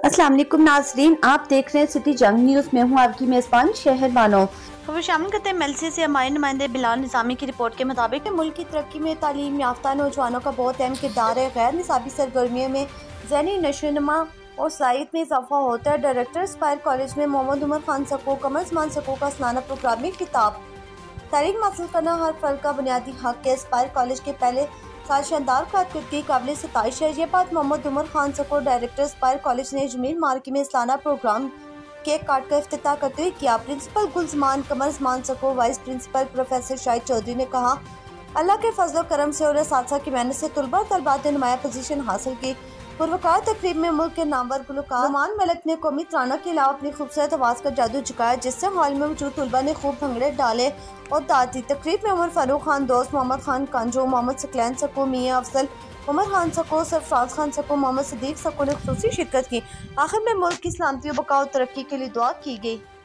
अस्सलाम वालेकुम नाज़रीन, आप देख रहे हैं सिटी जंग न्यूज़ में हूँ आपकी मेज़बान शहर बानो। खबर शामिल करते हैं एमएलसी से हमारे नुमाइंदे बिलाल निज़ामी की रिपोर्ट के मुताबिक मुल्क की तरक्की में तालीम याफ्ता नौजवानों का बहुत अहम किरदार है। गैर निसाबी सरगर्मियों में ज़हनी नशोनुमा और सलाहियत में इजाफा होता है। डायरेक्टर स्पायर कॉलेज में मोहम्मद उमर खान सकू कमर उस्मान सकू का सालाना प्रोग्रामिंग किताब तालीम हासिल करना हर फर्द का बुनियादी हक है। स्पायर कॉलेज के पहले साल शानदार कारकर्दगी काबिल सताइश है। ये बात मोहम्मद उमर खान सकू डायरेक्टर स्पायर कॉलेज ने जमील मार्की में सालाना प्रोग्राम केक काट कर इफ्तिताह करते हुए किया। Principal Gulzaman Qamar Usman Saku, vice principal professor Shahid Chaudhary ने कहा, अल्लाह के फजल करम से और असातिज़ा की मेहनत से तलबा तलबात ने नुमाया पोजीशन हासिल की। पुरवकार तकरीब में मुल्क के नामवर गुलकार नुमान मलिक ने कौमी तराना के अलावा अपनी खूबसूरत आवाज़ का जादू झुकाया, जिससे हॉल में मौजूद तलबा ने खूब भंगड़े डाले और दाद दी। तकरीब में उमर फारूक खान दोस्त, मोहम्मद खान कांजो, मोहम्मद सकलैन सकू, मियाँ अफजल, उमर खान सकू, सरफराज खान सकू, मोहम्मद सदीक सकू ने खुसूसी शिरकत की। आखिर में मुल्क की सलामती और बका और तरक्की के लिए दुआ की गई।